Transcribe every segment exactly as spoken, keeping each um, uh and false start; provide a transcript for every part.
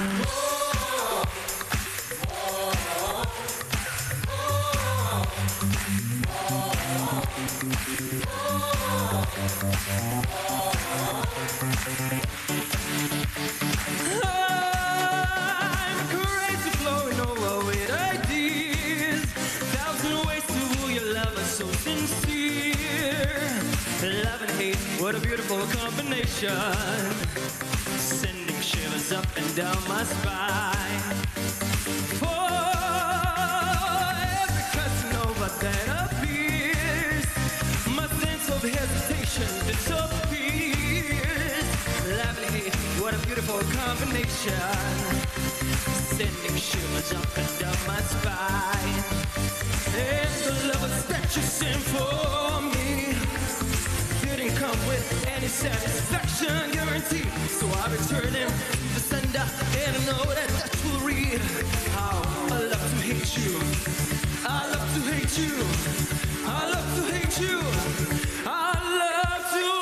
I'm crazy, flowing over with ideas. Thousand ways to woo your lover, so sincere. Love and hate, what a beautiful combination. Sending shivers up and down my spine. For every Casanova that appears, my sense of hesitation disappears. Love and hate, what a beautiful combination. Sending shivers up and down my spine. And the lovers that you sent for me didn't come with any satisfaction guarantee. So I return them to the sender, and I know that that will read how I love to hate you. I love to hate you. I love to hate you. I love to hate you.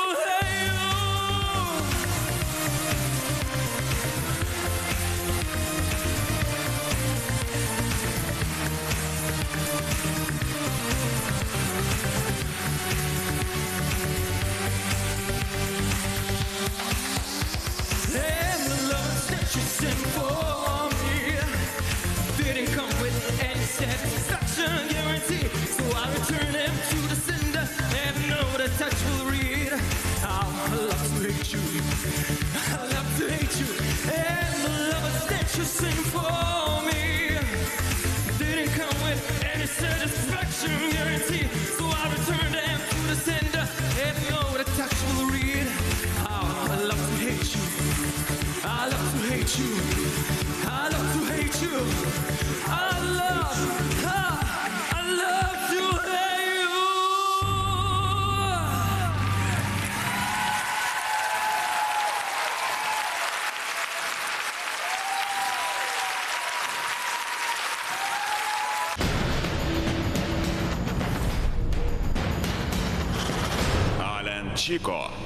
And the love that you sent for me didn't come with any satisfaction guarantee. So I return them to the sender, and know the touch will read how I love to hate you. I love to hate you. And the love that you sent for me didn't come with any satisfaction guarantee. So I return them to the sender, and know the touch will read how I love to hate you. I love to hate you. I love to hate you. I love, I, I love to hate you. Alan Chico.